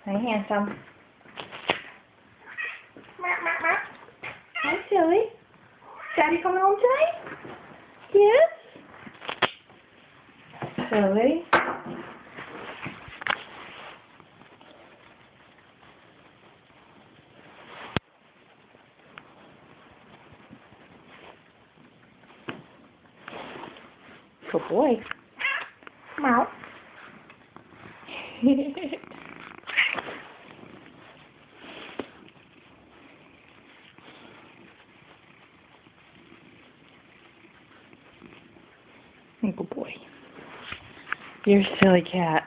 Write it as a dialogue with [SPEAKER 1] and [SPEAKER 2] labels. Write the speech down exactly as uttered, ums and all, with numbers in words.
[SPEAKER 1] Hi, handsome. Hi, silly. Daddy coming home tonight? Yes? Silly. Good boy. Meow. Good boy. You're a silly cat.